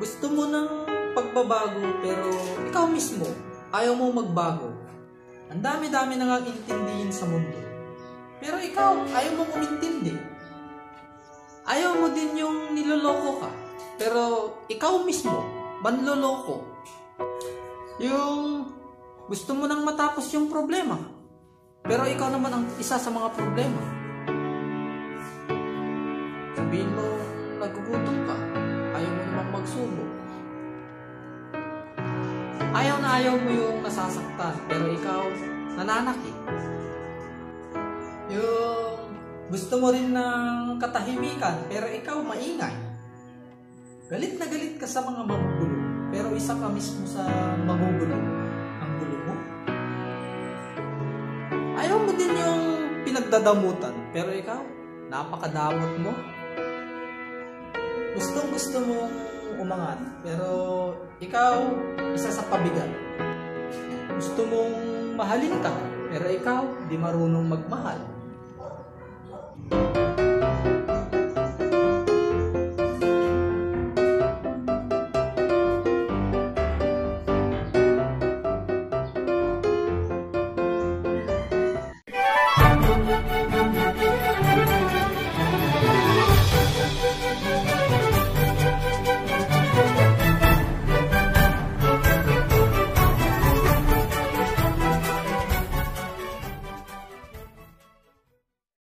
Gusto mo ng pagbabago pero ikaw mismo ayaw mo magbago. Ang dami-dami na ngang intindihin sa mundo. Pero ikaw ayaw mo umintindi. Ayaw mo din yung niloloko ka. Pero ikaw mismo manloloko. Yung gusto mo nang matapos yung problema. Pero ikaw naman ang isa sa mga problema. Sabihin mo nagugutom ka. Ayaw mo namang magsubo. Ayaw na ayaw mo yung nasasaktan, pero ikaw nananakit. Yung gusto mo rin ng katahimikan, pero ikaw maingay. Galit na galit ka sa mga magugulo, pero isa ka mismo sa magugulo. Ang gulo mo. Ayaw mo din yung pinagdadamutan, pero ikaw napakadamot mo. Gusto mong umangat, pero ikaw isa sa pabigat. Gusto mong mahalin ka, pero ikaw di marunong magmahal.